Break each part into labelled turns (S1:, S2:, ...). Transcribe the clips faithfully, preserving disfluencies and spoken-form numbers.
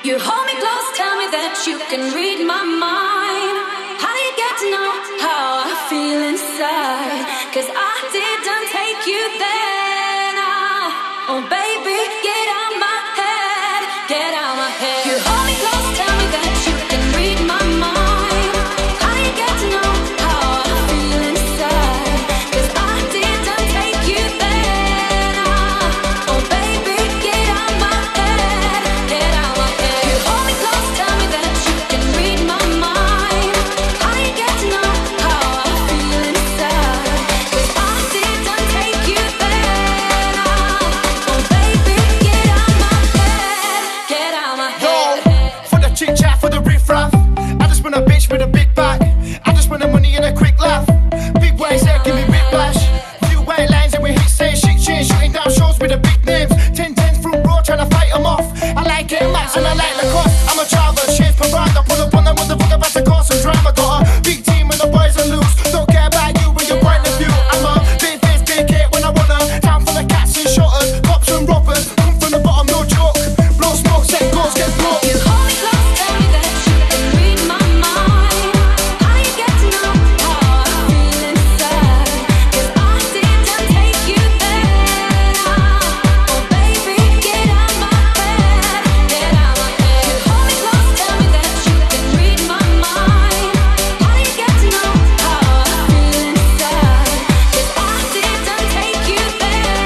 S1: You hold me close, tell me that you can read my mind. How do you get to know how I feel inside? Cause I didn't take you there now. Oh baby, get out my head, get out my head. You hold me close, tell me that you can read my mind. How do you get to know how I feel inside? Cause I didn't take you there now. Oh baby, get out my head, get out my head. You hold me close, tell me that you can read my mind. How do you get to know how I feel inside? Cause I didn't take you there now. Oh baby, get out my head, get out my head.
S2: Yo, for the chit chat, for the riff raff, I just want a bitch with a big back. I just want the money and a quick laugh. Big ways there, give me whiplash. Few white lines and we hit say shit shit. Shooting down shows with the big names. Ten tens from raw trying to fight them off. I like getting max and I like the cost. I'm a driver, shit parade. Pull up on them motherfucker about to cause some drama. Got a big team and the boys are loose. Don't care about you and your point of view. I'm a big face, big hit when I want them. Town full of cats and shotters, cops and robbers. Come from the bottom, no joke. Blow smoke, set goals, get broke.
S1: You hold me close, tell me that you can read my mind. How do you get to know how I feel inside? Cause I didn't take you there now. Oh baby, get out my head, get out my head. You hold me close, tell me that you can read my mind. How do you get to know how I feel inside? Cause I didn't take you there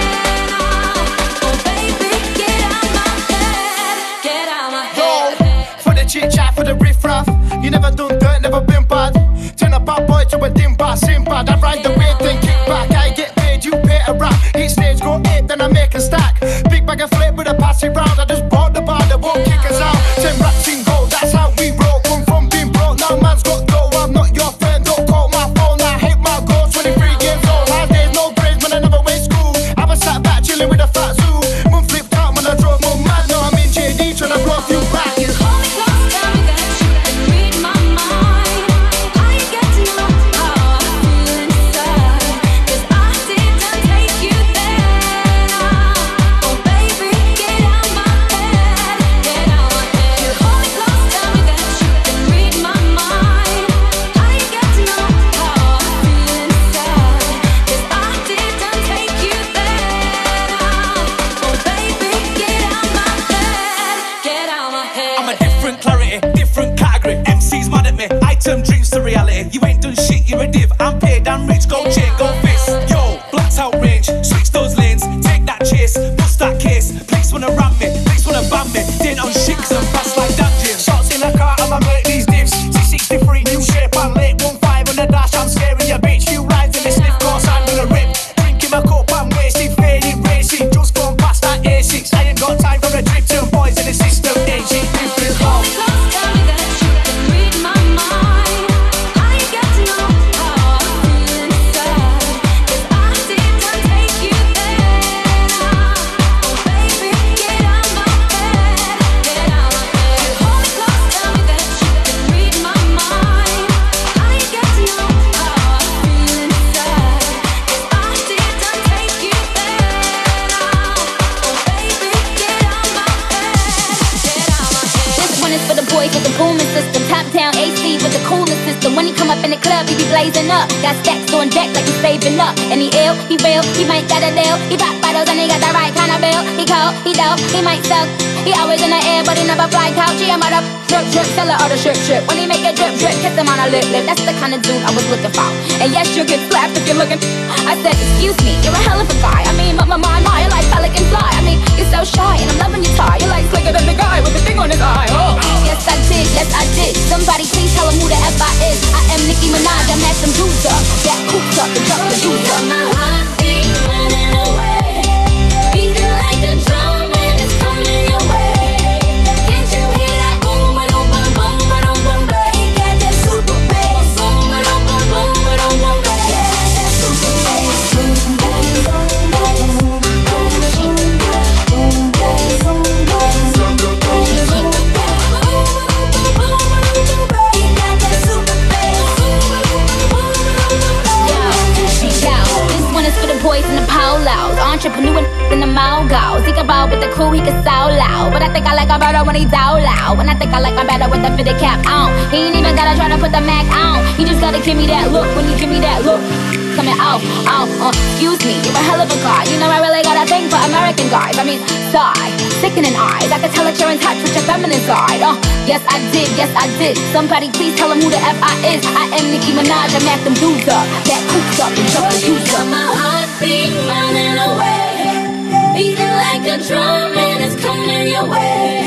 S1: now. Oh baby, get out my head, get out my
S2: Yo,
S1: head.
S2: for the chit chat, for the riff raff. You never done dirt, never been bad. Turn a bad boy to a dim bad, sim bad. I ride the wave, then kick back. I get paid, you pay a rap. Hit stage, go eight, then I make a stack. Big bag of flip with a pass it round. I just bought the bar, they won't kick us out. Ten rats in gold, that's how we roll. Come from being broke, now man's got dough. I'm not your friend, don't call my phone. I hate my goals, twenty-three years old. Hard days, no grades, man, I never went school. I was sat back chilling with a fat zoo. Mum flipped out when I drove mum mad. Now I'm in J D trying to blow a few back.
S1: You hold me close, tell me that you can read my mind. How do you get to know how I feel inside? Cause I didn't take you there now. Oh baby, get out my head, get out my head. You hold me close, tell me that you can read my mind. How do you get to know how I feel inside? Cause I didn't take you there now. Oh baby, get out my head, get out my head.
S3: I'm a different clarity, different category. M C's mad at me, item dreams to reality. You ain't done shit, you're a div. I'm paid, I'm rich, go chain, go fist. Yo, blacked out range, switch those lanes, take that chase, bust that case. Police wanna ram me, police wanna ban me. Didn't on shit cause I'm fast like that gym. Shots in a car, I'ma make these divs. six sixty-three, new shape, I'm late. one five on the dash, I'm scaring your bitch. Few rides in the sniff course, I'm gonna rip. Drinking my cup, I'm wasted, faded, racing. Just gone past that A six. I ain't got time for a trip to boys in the system. Ain't shit different.
S1: Hold me close, tell me that you can read my mind. How do you get to know how I feel inside? Cause I didn't take you there now. Oh baby, get out my head, get out my head. You hold me close, tell me that you can read my mind. How do you get to know how I feel inside? Cause I didn't take you there now. Oh baby, get out my head, get out my head.
S4: This one is for the boys with the booming system. Top down A C with the coolest system. When he come up in the club, he be blazing up. Got stacks on deck like he's saving up. And he ill, he real, he might got a deal. He pop bottles and he got the right kind of bill. He cold, he dope, he might suck. He always in the air, but he never fly couch. He about to drip, drip, sell her all the strip, strip. When he make a drip, drip, kiss him on a lip, lip. That's the kind of dude I was looking for. And yes, you'll get slapped if you're looking. I said, excuse me, you're a hell of a guy. I mean, my, my, my, my, you're like pelican fly. I mean, you're so shy, and I'm loving your tie. You're like slicker than the guy with the thing on his eye. Oh, yes, I did, yes, I did. Somebody please tell him who the F I is. I am Nicki Minaj, I'm at some dudes up. That hoops up and drop the dudes up.
S1: My heartbeat running away, beating like a drum and it's coming your way. Can't you hear that boom, ba-dum, boom, boom, ba-dum, boom, bass? He got that super bass. Boom, ba-dum, boom, boom, ba-dum, boom, bass. He got that super bass. Boom, bass, boom, bass, boom, bass, boom, bass, boom, bass, boom, bass, boom, bass, boom, bass, boom, bass. He got that super bass. Boom, ba-dum, boom, boom, ba-dum, boom, bass.
S4: boys in the polos, entrepreneur in the mogos. He can roll with the crew, he can solo. But I think I like him better when he's out loud. And I think I like him better with the fitted cap on. He ain't even gotta try to put the Mac on. He just gotta give me that look. When you give me that look, coming out, out, uh, excuse me, you're a hell of a guy. You know I really got a thing for American guys. I mean, sigh, sickening eyes. I can tell that you're in touch with your feminine side. Uh, yes I did, yes I did. Somebody please tell him who the F I is. I am Nicki Minaj, I mack them dudes up. That coops up and jump the dudes up.
S1: My heartbeat running away, beating like a drum and it's coming your way.